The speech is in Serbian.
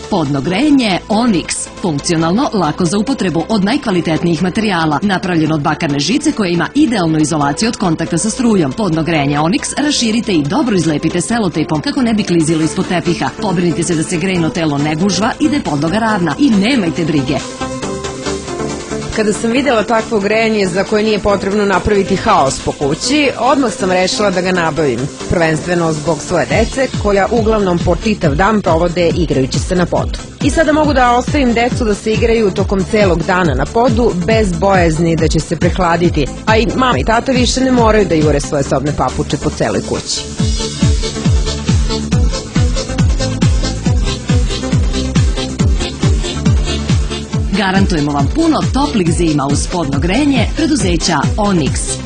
Podno grejanje Onyx. Funkcionalno, lako za upotrebu, od najkvalitetnijih materijala. Napravljeno od bakarne žice koja ima idealnu izolaciju od kontakta sa strujom. Podno grejanje Onyx raširite i dobro izlepite selotejpom kako ne bi klizilo ispod tepiha. Pobrinite se da se grejno telo ne gužva i da je podloga ravna. I nemajte brige. Kada sam videla takvo grejanje za koje nije potrebno napraviti haos po kući, odmah sam rešila da ga nabavim, prvenstveno zbog svoje dece koja uglavnom po čitav dan provode igrajući se na podu. I sada mogu da ostavim decu da se igraju tokom celog dana na podu bez bojazni da će se prehladiti, a i mama i tata više ne moraju da jure svoje sobne papuče po celoj kući. Garantujemo vam puno toplih zima uz podno grejanje preduzeća Onyx.